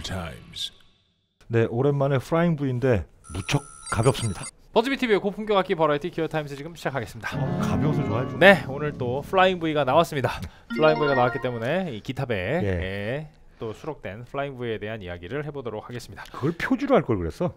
Times. 네, 오랜만에 플라잉 V인데 무척 가볍습니다. 버즈비 TV의 고품격 악기 버라이티 기어 타임스 지금 시작하겠습니다. 가벼워서 좋아요. 네, 오늘 또 플라잉 V가 나왔습니다. 플라잉 V가 나왔기 때문에 이 기타배에 또 수록된 플라잉 V에 대한 이야기를 해보도록 하겠습니다. 그걸 표주로 할 걸 그랬어.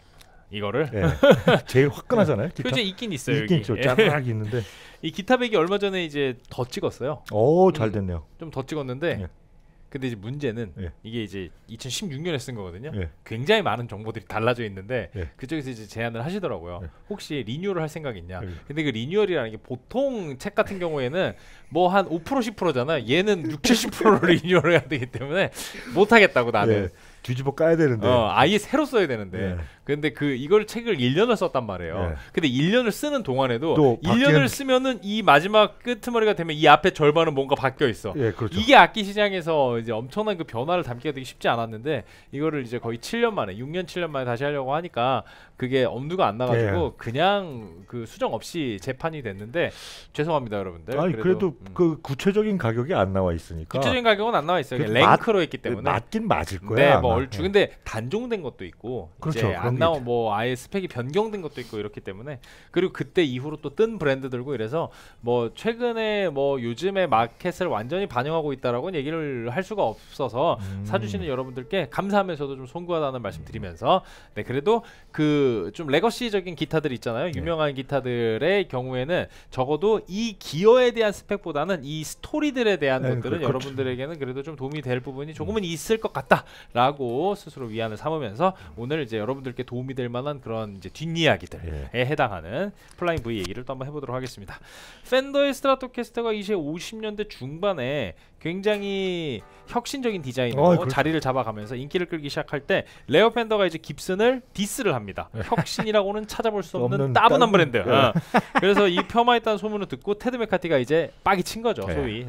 이거를 제일 화끈하잖아요. 기타. 표제 있긴 있어요. 있긴 있죠. 짜르르 있는데 이 기타백이 얼마 전에 이제 더 찍었어요. 오, 잘 됐네요. 좀 더 찍었는데 근데 이제 문제는 이게 이제 2016년에 쓴 거거든요. 굉장히 많은 정보들이 달라져 있는데 그쪽에서 이제 제안을 하시더라고요. 혹시 리뉴얼을 할 생각 있냐? 근데 그 리뉴얼이라는 게 보통 책 같은 경우에는 뭐 한 5% 10%잖아. 얘는 60-70%를 리뉴얼을 해야 되기 때문에 못 하겠다고 나는. 뒤집어 까야 되는데 아예 새로 써야 되는데 근데 이걸 책을 1년을 썼단 말이에요. 근데 1년을 쓰는 동안에도 또 1년을 쓰면은 이 마지막 끄트머리가 되면 이 앞에 절반은 뭔가 바뀌어 있어. 그렇죠. 이게 악기 시장에서 이제 엄청난 그 변화를 담기가 되게 쉽지 않았는데 이거를 이제 거의 7년 만에 6년 7년 만에 다시 하려고 하니까 그게 엄두가 안 나가지고 그냥 그 수정 없이 재판이 됐는데 죄송합니다 여러분들. 아니 그래도 그 구체적인 가격이 안 나와 있으니까. 구체적인 가격은 안 나와 있어요. 랭크로 했기 때문에 맞긴 맞을 거야. 네, 뭐 얼추. 근데 단종된 것도 있고 그렇죠. 이제 안 나온 뭐 아예 스펙이 변경된 것도 있고 이렇기 때문에 그리고 그때 이후로 또 뜬 브랜드들고 이래서 뭐 최근에 뭐 요즘의 마켓을 완전히 반영하고 있다라고는 얘기를 할 수가 없어서 사주시는 여러분들께 감사하면서도 좀 송구하다는 말씀 드리면서 네 그래도 그 좀 레거시적인 기타들 있잖아요. 유명한 기타들의 경우에는 적어도 이 기어에 대한 스펙보다는 이 스토리들에 대한 것들은 여러분들에게는 그래도 좀 도움이 될 부분이 조금은 있을 것 같다라고 스스로 위안을 삼으면서 오늘 이제 여러분들께 도움이 될 만한 그런 이제 뒷이야기들에 해당하는 플라잉 V 얘기를 또 한번 해보도록 하겠습니다. 펜더의 스트라토캐스터가 이제 50년대 중반에 굉장히 혁신적인 디자인으로 자리를 잡아가면서 인기를 끌기 시작할 때 레어 펜더가 이제 깁슨을 디스를 합니다. 혁신이라고는 찾아볼 수 없는 따분한 브랜드. 그래서 이 폄하에 따른 소문을 듣고 테드 메카티가 이제 빡이 친 거죠, 소위.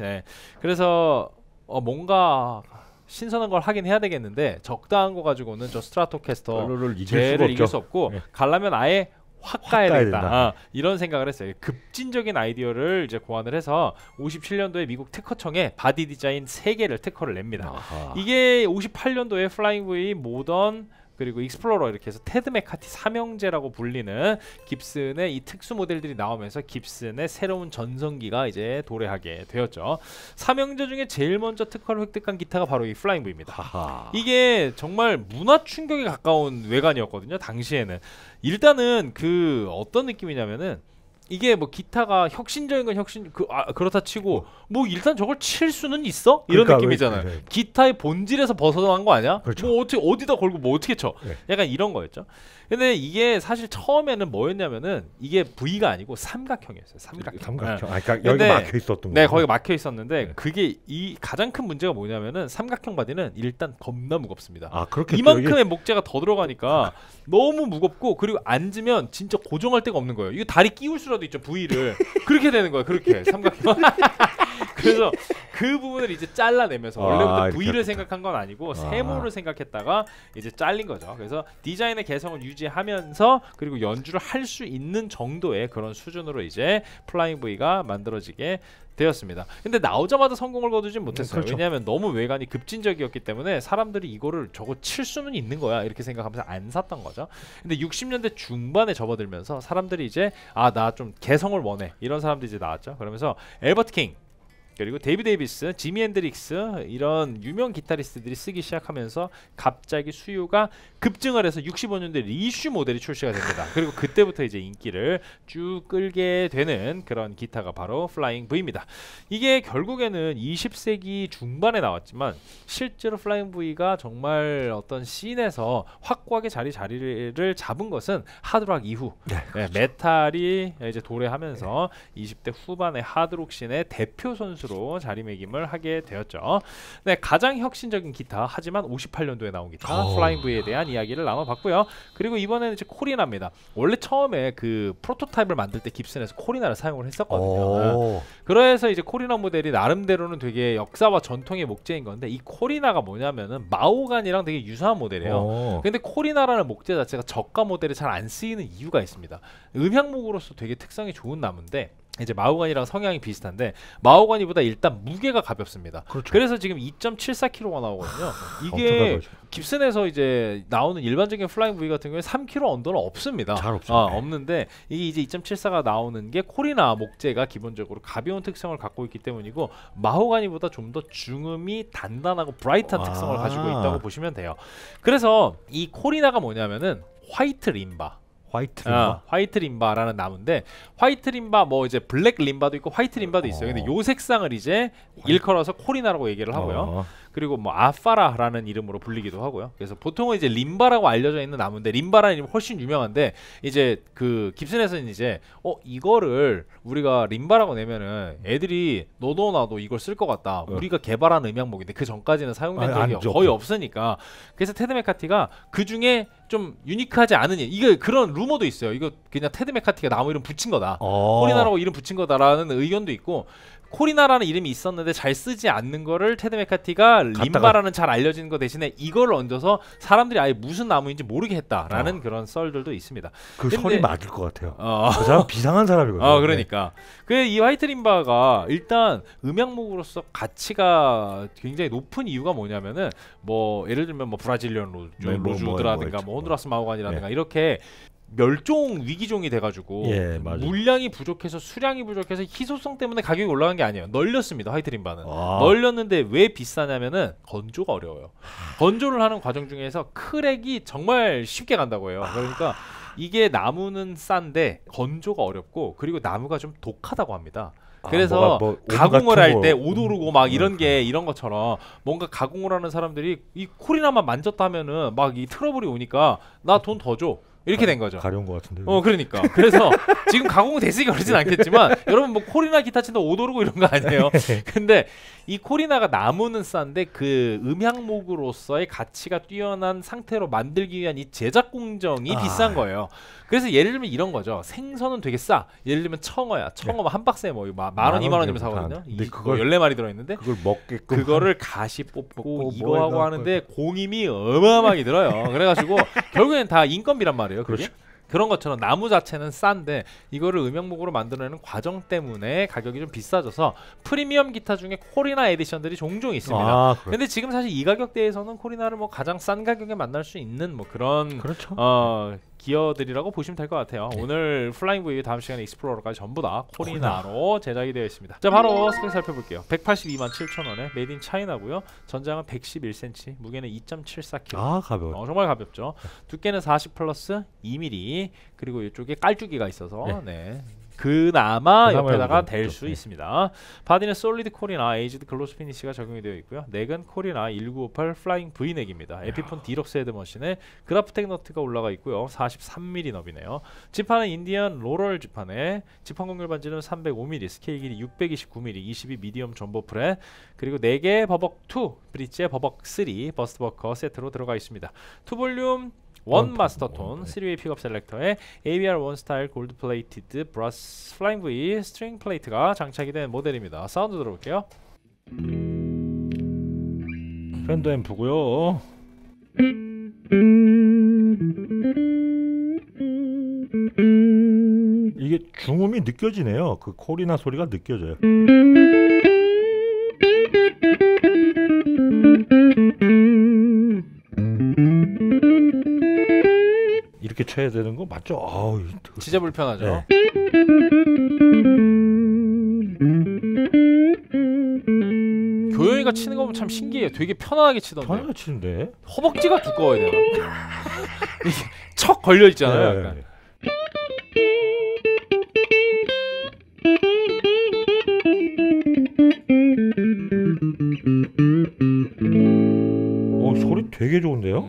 그래서 뭔가 신선한 걸 하긴 해야 되겠는데 적당한 거 가지고는 저 스트라토캐스터 쟤를 이길 수 없고 가려면 아예 확 가야 되겠다. 이런 생각을 했어요. 급진적인 아이디어를 이제 고안을 해서 57년도에 미국 특허청에 바디 디자인 3개를 특허를 냅니다. 이게 58년도에 플라잉 V, 모던 그리고 익스플로러 이렇게 해서 테드 메카티 삼형제라고 불리는 깁슨의 이 특수 모델들이 나오면서 깁슨의 새로운 전성기가 이제 도래하게 되었죠. 삼형제 중에 제일 먼저 특허를 획득한 기타가 바로 이 플라잉 V입니다. 이게 정말 문화 충격에 가까운 외관이었거든요. 당시에는. 일단은 그 어떤 느낌이냐면은 이게 뭐 기타가 혁신적인 건 그렇다 치고 뭐 일단 저걸 칠 수는 있어? 이런 느낌이잖아요. 기타의 본질에서 벗어난 거 아니야? 뭐 어디다 걸고 뭐 어떻게 쳐? 약간 이런 거였죠. 근데 이게 사실 처음에는 뭐였냐면은 이게 V가 아니고 삼각형이었어요. 삼각형. 그러니까 여기 막혀 있었던 거. 네, 거기 막혀 있었는데 그게 이 가장 큰 문제가 뭐냐면은 삼각형 바디는 일단 겁나 무겁습니다. 이만큼의 목재가 더 들어가니까 너무 무겁고 그리고 앉으면 진짜 고정할 데가 없는 거예요. 이거 다리 끼울 수라도 있죠, V를. 그렇게 되는 거예요. 그렇게 삼각형. 그래서 그 부분을 이제 잘라내면서 원래부터 V를 생각한 건 아니고 세모를 생각했다가 이제 잘린 거죠. 그래서 디자인의 개성을 유지하면서 그리고 연주를 할 수 있는 정도의 그런 수준으로 이제 플라잉 V가 만들어지게 되었습니다. 근데 나오자마자 성공을 거두진 못했어요. 왜냐하면 너무 외관이 급진적이었기 때문에 사람들이 이거를 저거 칠 수는 있는 거야 이렇게 생각하면서 안 샀던 거죠. 근데 60년대 중반에 접어들면서 사람들이 이제 나 좀 개성을 원해 이런 사람들이 이제 나왔죠. 그러면서 엘버트 킹 그리고 데이비 데이비스, 지미 헨드릭스 이런 유명 기타리스트들이 쓰기 시작하면서 갑자기 수요가 급증을 해서 65년대 리슈 모델이 출시가 됩니다. 그리고 그때부터 이제 인기를 쭉 끌게 되는 그런 기타가 바로 플라잉 V입니다. 이게 결국에는 20세기 중반에 나왔지만 실제로 플라잉 V가 정말 어떤 씬에서 확고하게 자리를 잡은 것은 하드락 이후 메탈이 이제 도래하면서 20대 후반의 하드록 씬의 대표 선수로 자리매김을 하게 되었죠. 네, 가장 혁신적인 기타 하지만 58년도에 나온 기타 플라잉 V에 대한 이야기를 나눠봤고요. 그리고 이번에는 이제 코리나입니다. 원래 처음에 그 프로토타입을 만들 때 깁슨에서 코리나를 사용을 했었거든요. 그래서 이제 코리나 모델이 나름대로는 되게 역사와 전통의 목재인 건데 이 코리나가 뭐냐면은 마호가니랑 되게 유사한 모델이에요. 근데 코리나라는 목재 자체가 저가 모델에 잘 안 쓰이는 이유가 있습니다. 음향목으로서 되게 특성이 좋은 나무인데 이제 마호가니랑 성향이 비슷한데 마호가니보다 일단 무게가 가볍습니다. 그렇죠. 그래서 지금 2.74kg가 나오거든요. 엄청 이게 가벼워요. 깁슨에서 이제 나오는 일반적인 플라잉 V 같은 경우에 3kg 언더는 없습니다. 잘 없어요. 네. 없는데 이게 이제 2.74가 나오는 게 코리나 목재가 기본적으로 가벼운 특성을 갖고 있기 때문이고 마호가니보다 좀 더 중음이 단단하고 브라이트한 특성을 가지고 있다고 보시면 돼요. 그래서 이 코리나가 뭐냐면은 화이트 림바. 화이트 림바. 화이트 림바라는 나무인데 화이트 림바 뭐 이제 블랙 림바도 있고 화이트 림바도 있어요. 근데 요 색상을 이제 일컬어서 코리나라고 얘기를 하고요. 그리고 뭐 아파라라는 이름으로 불리기도 하고요. 그래서 보통은 이제 림바라고 알려져 있는 나무인데 림바라는 이름이 훨씬 유명한데 이제 그 깁슨에서는 이제 이거를 우리가 림바라고 내면은 애들이 너도 나도 이걸 쓸 것 같다. 우리가 개발한 음향목인데 그 전까지는 사용된 적이 거의 없으니까 그래서 테드 메카티가 그 중에 좀 유니크하지 않은 이게 그런 루머도 있어요. 이거 그냥 테드 메카티가 나무 이름 붙인 거다. 코리나라고 이름 붙인 거다라는 의견도 있고 코리나라는 이름이 있었는데 잘 쓰지 않는 거를 테드 메카티가 림바라는 잘 알려진 거 대신에 이걸 얹어서 사람들이 아예 무슨 나무인지 모르게 했다라는 그런 썰들도 있습니다. 그 설이 맞을 것 같아요. 그 사람 비상한 사람이거든요. 그러니까 이 화이트 림바가 일단 음향목으로서 가치가 굉장히 높은 이유가 뭐냐면은 뭐 예를 들면 뭐 브라질리언 로즈라든가 뭐 혼두라스 마호가니라든가 이렇게 멸종 위기종이 돼가지고 물량이 부족해서 수량이 부족해서 희소성 때문에 가격이 올라간 게 아니에요. 널렸습니다. 화이트 림바는 널렸는데 왜 비싸냐면은 건조가 어려워요. 건조를 하는 과정 중에서 크랙이 정말 쉽게 간다고 해요. 그러니까 이게 나무는 싼데 건조가 어렵고 그리고 나무가 좀 독하다고 합니다. 그래서 가공을 할 때 오도르고 막 이런 게 이런 것처럼 뭔가 가공을 하는 사람들이 이 코리나만 만졌다 하면은 막 이 트러블이 오니까 나 돈 더 줘. 이렇게 된 거죠. 가려운 것 같은데. 그러니까. 그래서 지금 가공이 됐으니까 그러진 않겠지만 여러분 뭐 코리나 기타 친다 오도르고 이런 거 아니에요. 근데 이 코리나가 나무는 싼데 그 음향목으로서의 가치가 뛰어난 상태로 만들기 위한 이 제작 공정이 비싼 거예요. 그래서 예를 들면 이런 거죠. 생선은 되게 싸. 예를 들면 청어야. 청어 한 박스에 뭐 10,000원, 20,000원이면 사거든요. 그걸 14마리 들어있는데 그걸 먹게끔 그거를 가시 뽑고 이거 하고 하는데 공임이 어마어마하게 들어요. 그래가지고 결국엔 다 인건비란 말이에요. 그게? 그렇죠. 그런 것처럼 나무 자체는 싼데 이거를 음향목으로 만들어내는 과정 때문에 가격이 좀 비싸져서 프리미엄 기타 중에 코리나 에디션들이 종종 있습니다. 근데 지금 사실 이 가격대에서는 코리나를 뭐 가장 싼 가격에 만날 수 있는 뭐 그런 기어들이라고 보시면 될 것 같아요. 오늘 플라잉 V 다음 시간에 익스플로러까지 전부 다 코리나로 제작이 되어 있습니다. 자, 바로 스펙 살펴볼게요. 182,700,000원에 메이드 인 차이나고요. 전장은 111cm, 무게는 2.74kg. 가벼워요. 정말 가볍죠. 두께는 40 플러스 2mm, 그리고 이쪽에 깔주기가 있어서 그나마 옆에다가 댈 수 있습니다. 바디는 솔리드 코리나 에이지드 글로스 피니시가 적용이 되어 있고요. 넥은 코리나 1958 플라잉 V 넥입니다. 에피폰 디럭스 헤드머신에 그라프텍 너트가 올라가 있고요. 43mm 너비네요. 지판은 인디언 로럴 지판에 지판 공률 반지는 305mm, 스케일 길이 629mm, 22 미디엄 전보 프렛, 그리고 4개 버벅 2 브릿지에 버벅 3 버스트 버커 세트로 들어가 있습니다. 투볼륨 원 마스터톤 3웨이 픽업 셀렉터에 ABR 원 스타일 골드 플레이티드 브라스 플라잉 V 스트링 플레이트가 장착이 된 모델입니다. 사운드 들어볼게요. 팬더 앰프고요. 이게 중음이 느껴지네요. 그 코리나 소리가 느껴져요. 이렇게 쳐야 되는 거 맞죠? 진짜 불편하죠. 교영이가 치는 거 보면 참 신기해요. 되게 편안하게 치던데. 편하게 치는데 허벅지가 두꺼워야 되나? 이게 척 걸려 있잖아요. 약간. 소리 되게 좋은데요?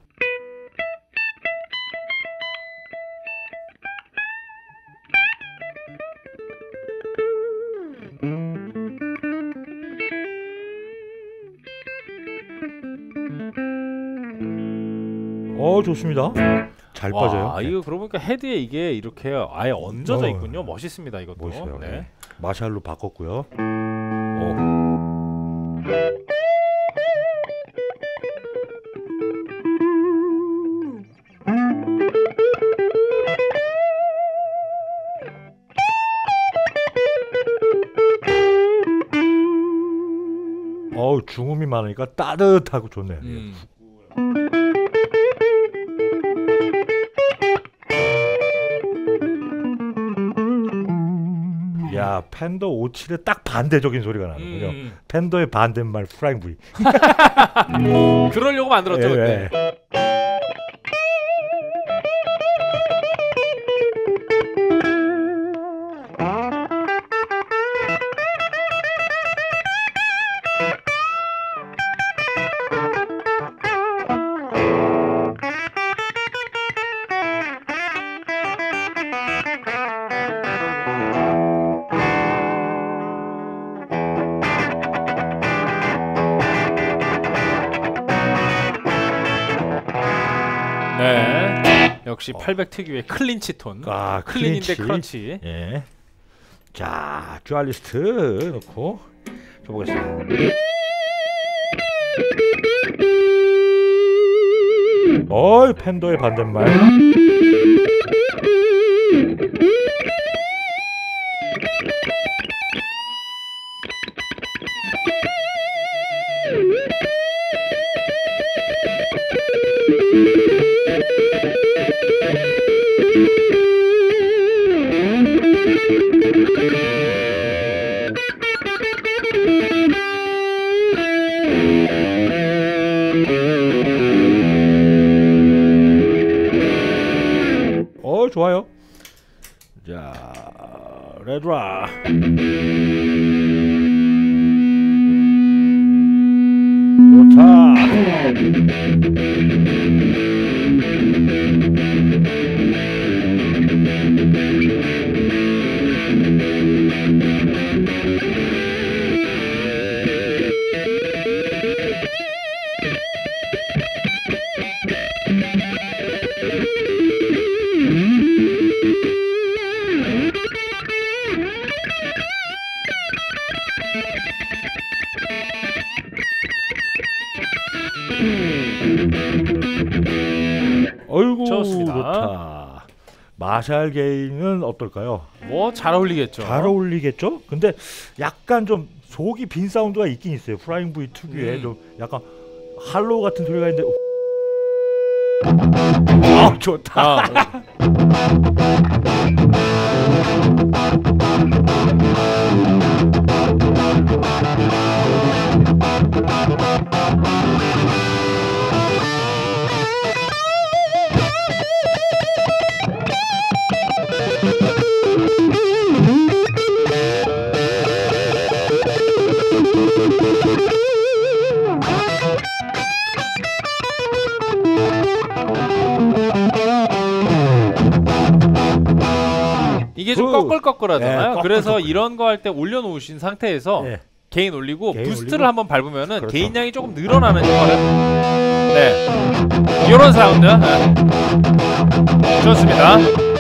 좋습니다. 잘 빠져요. 이거 그러고 보니까 헤드에 이게 이렇게 아예 얹어져 있군요. 멋있습니다. 이것도. 멋있어요. 마샬로 바꿨고요. 어우 중음이 많으니까 따뜻하고 좋네요. 야 팬더 57의 딱 반대적인 소리가 나는군요. 팬더의 반대말 프라잉 V. 그러려고 만들었죠 그때. 네, 역시 800 특유의 클린치 톤. 클린인데 크런치. 예. 자, 듀얼리스트 넣고 줘보겠습니다. 어이 팬더의 반대말. 좋아요. 자, 레드라. 좋다. 어이구 좋습니다. 좋다. 마샬 게인은 어떨까요? 뭐 잘 어울리겠죠. 잘 어울리겠죠? 근데 약간 좀 속이 빈 사운드가 있긴 있어요. 프라잉 V 특유의 좀 약간 할로우 같은 소리가 있는데 아 좋다. 이게 좀 꺼끌꺼끌하잖아요. 네, 그래서 이런 거 할 때 올려놓으신 상태에서 게인 올리고 게인 부스트를 올리고. 한번 밟으면은 그렇죠. 게인 양이 조금 늘어나는 효과를. 네, 이런 사운드. 네. 좋습니다.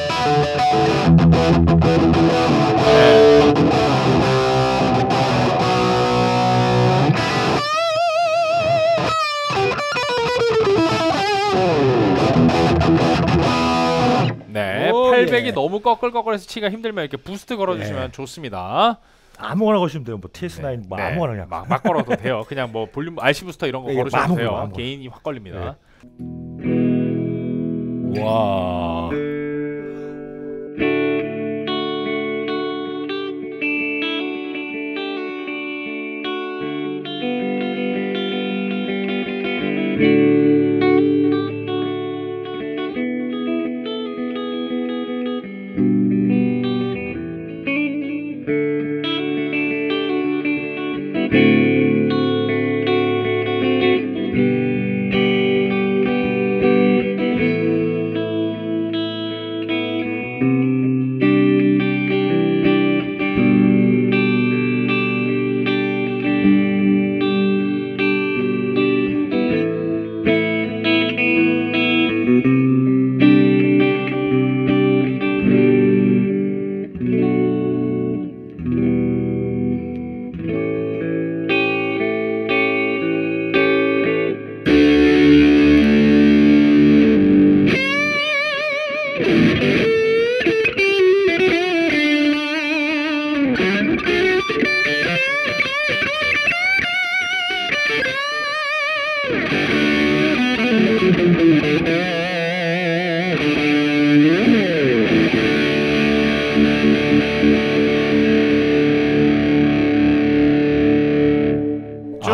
네. 네, 오, 800이 예. 너무 꺼끌꺼끌해서 치기가 힘들면 이렇게 부스트 걸어주시면 예. 좋습니다. 아무거나 거시면 돼요. 뭐 TS9 뭐 아무거나 그냥. 막 걸어도 돼요. 그냥 뭐 볼륨 RC 부스터 이런 거 예, 걸으셔도 아무거나, 돼요. 아무거나. 게인이 확 걸립니다. 와.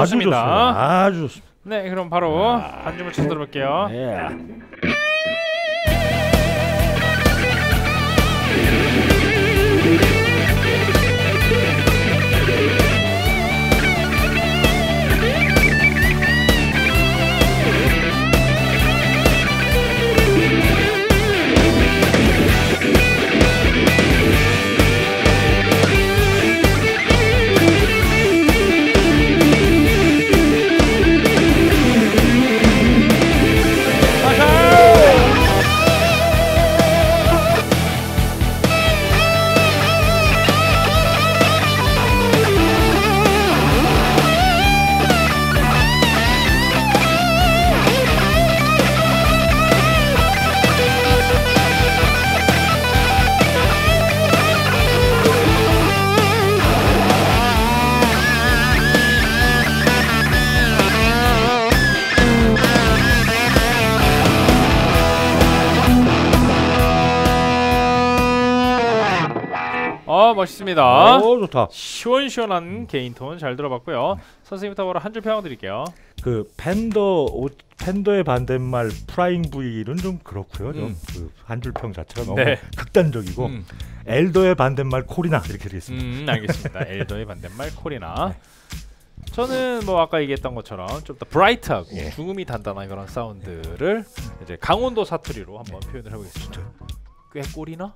좋습니다. 아주 좋습니다. 네, 그럼 바로 반주문 쳐 들어볼게요. 예. 멋있습니다. 오, 좋다. 시원시원한 개인 톤 잘 들어봤고요. 선생님부터 바로 한 줄 평 드릴게요. 그 팬더의 반대말 프라잉 V는 좀 그렇고요. 좀 그 한 줄 평 자체가 너무 네. 극단적이고 엘더의 반대말 콜이나 이렇게 되겠습니다. 알겠습니다. 엘더의 반대말 콜이나. 저는 뭐 아까 얘기했던 것처럼 좀 더 브라이트하고 중음이 단단한 그런 사운드를 이제 강원도 사투리로 한번 표현을 해보겠습니다. 꽤 꼴이나?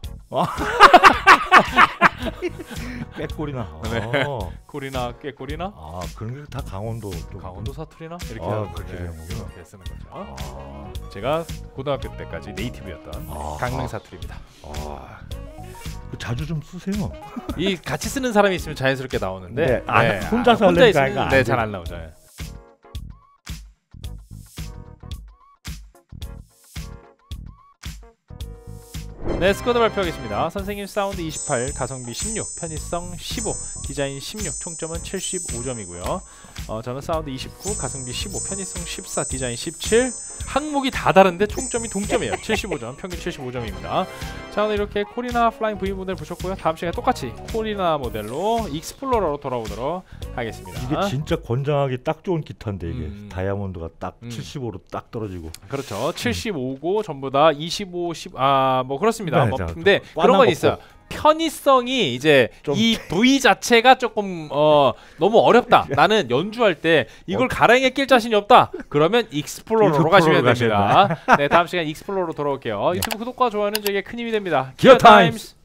꾀꼬리나. 네. 꼴이나 꽤 꼴이나? 아, 그런 게 다 강원도 강원도 사투리나? 이렇게 그렇게 되는 거구나. 이렇게 쓰는 거죠. 제가 고등학교 때까지 네이티브였던 강릉 사투리입니다. 그 자주 좀 쓰세요. 이 같이 쓰는 사람이 있으면 자연스럽게 나오는데 네. 혼자서 혼자 하려니까 있으면 안 잘 안 나오죠. 네, 스쿼드 발표하겠습니다. 선생님 사운드 28, 가성비 16, 편의성 15, 디자인 16, 총점은 75점이고요. 저는 사운드 29, 가성비 15, 편의성 14, 디자인 17. 항목이 다 다른데 총점이 동점이에요. 75점, 평균 75점입니다. 자, 오늘 이렇게 콜이나 플라잉 V 모델 보셨고요. 다음 시간에 똑같이 콜이나 모델로 익스플로러로 돌아오도록 하겠습니다. 이게 진짜 권장하기 딱 좋은 기타인데 이게 다이아몬드가 딱 75로 딱 떨어지고. 그렇죠. 75고 전부 다 25, 10, 뭐 그렇습니다. 네, 뭐, 자, 근데 그런 건 있어요. 편의성이 이제 이 V 자체가 조금 너무 어렵다. 나는 연주할 때 이걸 가랑이에 낄 자신이 없다. 그러면 익스플로러로 가시면 됩니다. 네, 다음 시간 익스플로러로 돌아올게요. 유튜브 구독과 좋아요는 저에게 큰 힘이 됩니다. 기어 타임스.